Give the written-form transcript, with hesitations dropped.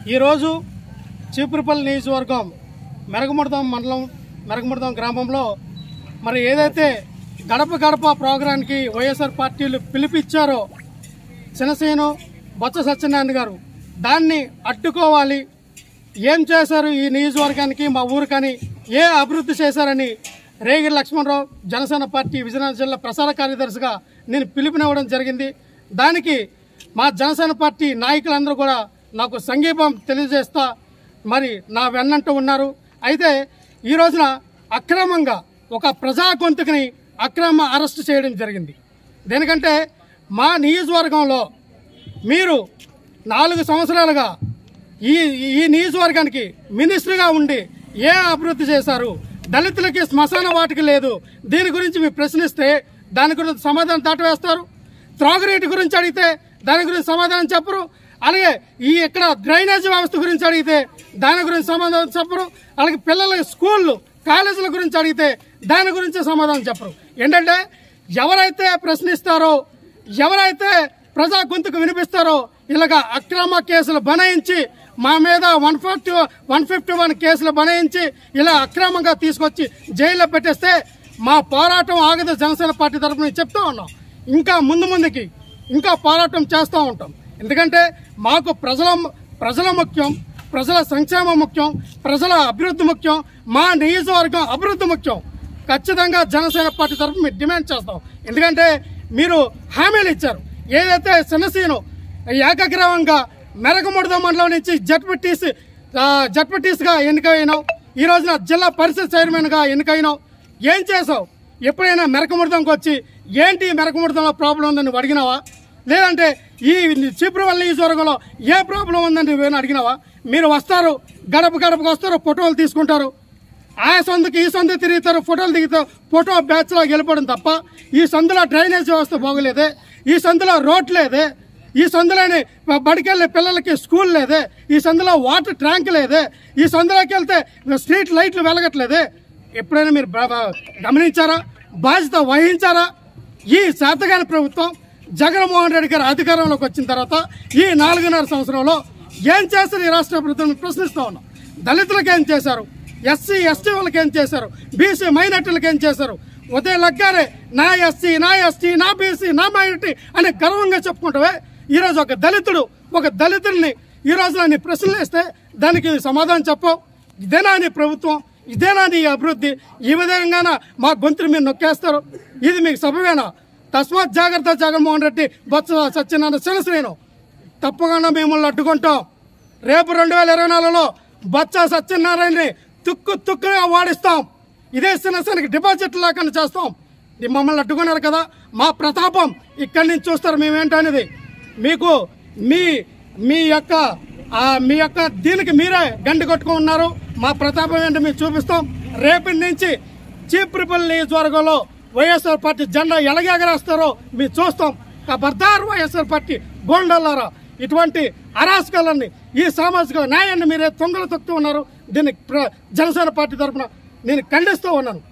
ఈరోజు చీపురుపల్లి నియోజకవర్గం మెరగముడదాం మండలం మెరగముడదాం గ్రామంలో మరి ఏదైతే గడప గడప ప్రోగ్రాంకి వైఎస్ఆర్ పార్టీలు పిలిపిచ్చారో చినసేను బొత్స సత్యనారాయణ గారు దాన్ని అడ్డుకోవాలి, ఏం చేశారు ఈ నియోజకవర్గానికి మా ఊరికని, ఏ అభివృద్ధి చేశారని రేగిరి లక్ష్మణరావు జనసేన పార్టీ విజయనగరం జిల్లా ప్రసార కార్యదర్శిగా నేను పిలుపునివ్వడం జరిగింది. దానికి మా జనసేన పార్టీ నాయకులందరూ కూడా నాకు సంఘీభావం తెలియజేస్తా మరి నా వెన్నంటూ ఉన్నారు. అయితే ఈ రోజున అక్రమంగా ఒక ప్రజా గొంతుకుని అక్రమ అరెస్టు చేయడం జరిగింది. దేనికంటే మా నియోజకవర్గంలో మీరు 4 సంవత్సరాలుగా ఈ నియోజకవర్గానికి మినిస్టర్గా ఉండి ఏ అభివృద్ధి చేశారు? దళితులకి శ్మశాన వాటిక లేదు. దీని గురించి మీరు ప్రశ్నిస్తే దాని గురించి సమాధానం దాటవేస్తారు. త్రాగునీటి గురించి అడిగితే దాని గురించి సమాధానం చెప్పరు. అలాగే ఇక్కడ డ్రైనేజ్ వ్యవస్థ గురించి అడిగితే దాని గురించి సమాధానం చెప్పరు. అలాగే పిల్లల స్కూళ్ళు కాలేజీల గురించి అడిగితే దాని గురించి సమాధానం చెప్పరు. ఏంటంటే ఎవరైతే ప్రశ్నిస్తారో, ఎవరైతే ప్రజా గొంతుకు వినిపిస్తారో ఇలాగా అక్రమ కేసులు బనాయించి మా మీద 151 కేసులు బనాయించి ఇలా అక్రమంగా తీసుకొచ్చి జైల్లో పెట్టేస్తే మా పోరాటం ఆగదు. జనసేన పార్టీ తరఫున చెప్తూ ఉన్నాం. ఇంకా ముందుకి ఇంకా పోరాటం చేస్తూ ఉంటాం. ఎందుకంటే మాకు ప్రజల ముఖ్యం, ప్రజల సంక్షేమం ముఖ్యం, ప్రజల అభివృద్ధి ముఖ్యం, మా నియోజకవర్గం అభివృద్ధి ముఖ్యం. ఖచ్చితంగా జనసేన పార్టీ తరఫున మేము డిమాండ్ చేస్తాం. ఎందుకంటే మీరు హామీలు ఇచ్చారు. ఏదైతే చినసేను ఏకగ్రీవంగా మెరగముడదాం మండలం నుంచి జడ్పీటీసీగా ఎన్నికైనావు, ఈ రోజున జిల్లా పరిషత్ చైర్మన్గా ఎన్నికైనావు. ఏం చేసావు? ఎప్పుడైనా మెరగముడదాంకి వచ్చి ఏంటి మెరగముడదాంలో ప్రాబ్లం ఉందని నువ్వు అడిగినావా? లేదంటే ఈ చీపురుపల్లి నియోజకవర్గంలో ఏ ప్రాబ్లం ఉందని నువ్వేనా అడిగినావా? మీరు వస్తారు, గడప గడపకు వస్తారు, ఫోటోలు తీసుకుంటారు, ఆ సందుకి ఈ సందు తిరుగుతారు, ఫోటోలు దిగుతారు, ఫోటో బ్యాచ్లో వెళ్ళిపోవడం తప్ప ఈ సందులో డ్రైనేజ్ వ్యవస్థ బాగోలేదే, ఈ సందులో రోడ్ లేదే, ఈ సందులోని బడికెళ్ళే పిల్లలకి స్కూల్ లేదే, ఈ సందులో వాటర్ ట్యాంక్ లేదే, ఈ సందులోకి వెళ్తే స్ట్రీట్ లైట్లు వెలగట్లేదే. ఎప్పుడైనా మీరు గమనించారా? బాధ్యత వహించారా? ఈ శాతగాని ప్రభుత్వం జగన్మోహన్ రెడ్డి గారు అధికారంలోకి వచ్చిన తర్వాత ఈ 4.5 సంవత్సరంలో ఏం చేశారు ఈ రాష్ట్ర ప్రభుత్వం ప్రశ్నిస్తా ఉన్నాం. దళితులకు ఏం చేశారు? ఎస్సీ ఎస్టీ వాళ్ళకి ఏం చేశారు? బీసీ మైనార్టీలకు ఏం చేశారు? ఉదయం లగ్గానే నా ఎస్సీ, నా ఎస్టీ, నా బీసీ, నా మైనార్టీ అని గర్వంగా చెప్పుకుంటావే. ఈరోజు ఒక దళితుడిని ఈ రోజున నీ ప్రశ్నలు వేస్తే దానికి సమాధానం చెప్పవు. ఇదేనా నీ ప్రభుత్వం? ఇదేనా నీ అభివృద్ధి? ఈ విధంగా మా గొంతులు మీరు నొక్కేస్తారు. ఇది మీకు సభవేనా? తస్మాత్ జాగ్రత్త జగన్మోహన్ రెడ్డి, బొత్స సత్యనారాయణ, చినసేను తప్పకుండా మిమ్మల్ని అడ్డుకుంటాం. రేపు 2024లో బొత్స సత్యనారాయణని తుక్కుగా వాడిస్తాం. ఇదే చినసేనకి డిపాజిట్ లేకుండా చేస్తాం. మమ్మల్ని అడ్డుకున్నారు కదా, మా ప్రతాపం ఇక్కడి నుంచి చూస్తారు మేమేంటనేది. మీకు మీ యొక్క దీనికి మీరే గండి కొట్టుకున్నారు. మా ప్రతాపం ఏంటో మీకు చూపిస్తాం. రేపటి నుంచి చీపురుపల్లి నియోజకవర్గంలో వైఎస్ఆర్ పార్టీ జెండా ఎలాగెగరేస్తారో మీరు చూస్తాం. ఖబర్దార్ వైఎస్ఆర్ పార్టీ గోండలారా, ఇటువంటి అరాచకాలన్నీ, ఈ సామాజిక న్యాయాన్ని మీరే తొంగలు తొక్కుతూ ఉన్నారు. దీన్ని జనసేన పార్టీ తరఫున నేను ఖండిస్తూ ఉన్నాను.